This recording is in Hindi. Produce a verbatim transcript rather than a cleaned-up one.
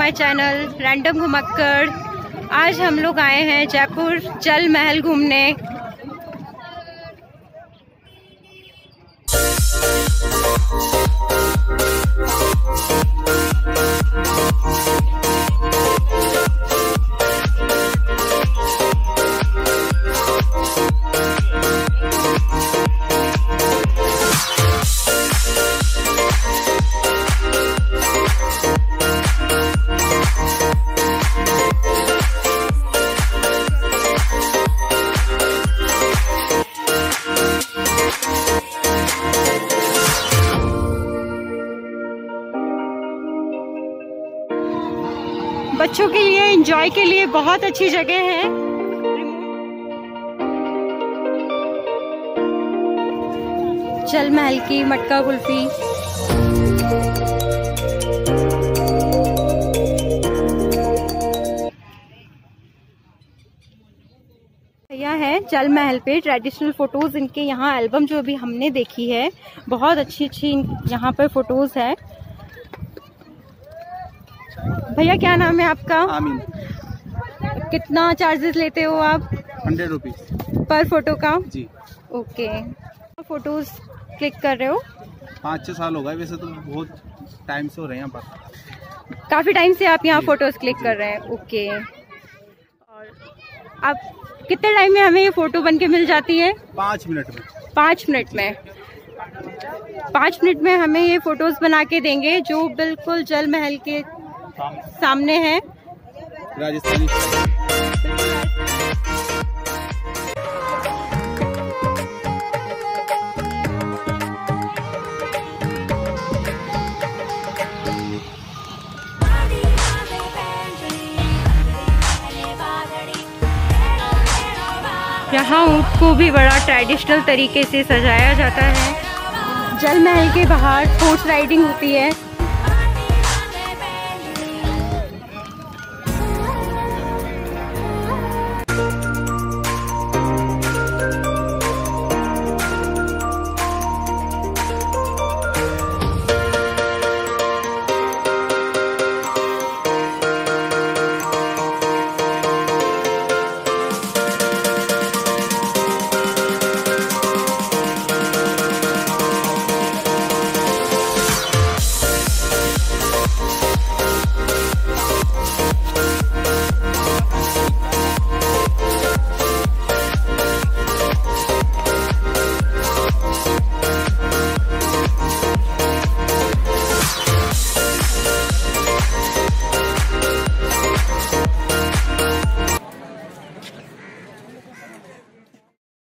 My channel random घुमक्कड़। आज हम लोग आए हैं जयपुर जल महल घूमने। बच्चों के लिए एंजॉय के लिए बहुत अच्छी जगह है। जल महल की मटका कुल्फी, यह है जल महल पे ट्रेडिशनल फोटोज। इनके यहाँ एल्बम जो अभी हमने देखी है, बहुत अच्छी अच्छी यहाँ पर फोटोज है। भैया क्या नाम है आपका? आमीन। कितना चार्जेस लेते हो आप? हंड्रेड रुपीज पर फोटो का? जी। ओके। फोटोज क्लिक कर रहे हो? पाँच छः साल हो गए, वैसे तो बहुत टाइम से हो रहे हैं यहाँ पर। काफी टाइम से आप यहाँ फोटोज क्लिक कर रहे हैं। ओके। और आप कितने टाइम में हमें ये फोटो बन के मिल जाती है? पाँच मिनट में। पाँच मिनट में पाँच मिनट में हमें ये फोटोज बना के देंगे, जो बिल्कुल जल महल के सामने है। राजस्थानी यहाँ ऊँट को भी बड़ा ट्रेडिशनल तरीके से सजाया जाता है। जल महल के बाहर हॉर्स राइडिंग होती है।